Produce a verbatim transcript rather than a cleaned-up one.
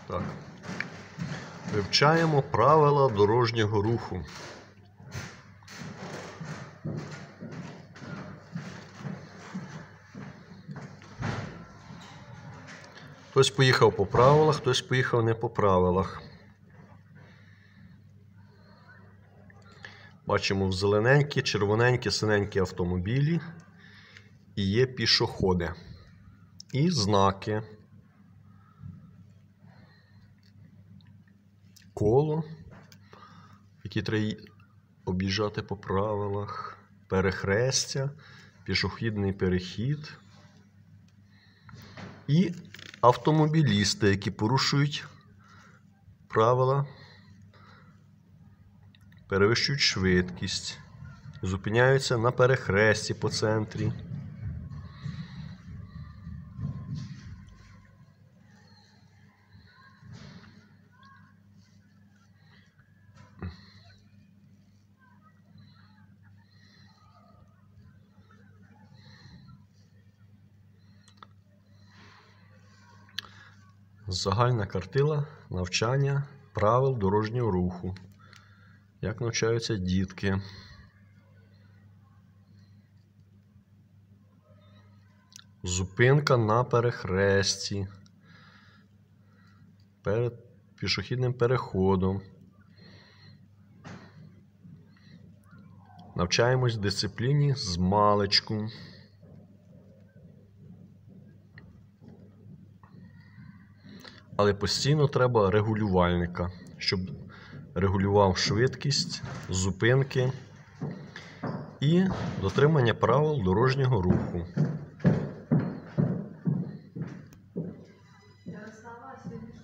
Так. Вивчаємо правила дорожнього руху. Хтось поїхав по правилах, хтось поїхав не по правилах. Бачимо в зелененькі, червоненькі, синенькі автомобілі. І є пішоходи. І знаки. Коло, які треба об'їжджати по правилах. Перехрестя, пішохідний перехід. І автомобілісти, які порушують правила, перевищують швидкість, зупиняються на перехресті по центрі. Загальна картина навчання правил дорожнього руху. Як навчаються дітки. Зупинка на перехресті. Перед пішохідним переходом. Навчаємось дисципліні з маличку. Але постійно треба регулювальника, щоб регулював швидкість, зупинки і дотримання правил дорожнього руху.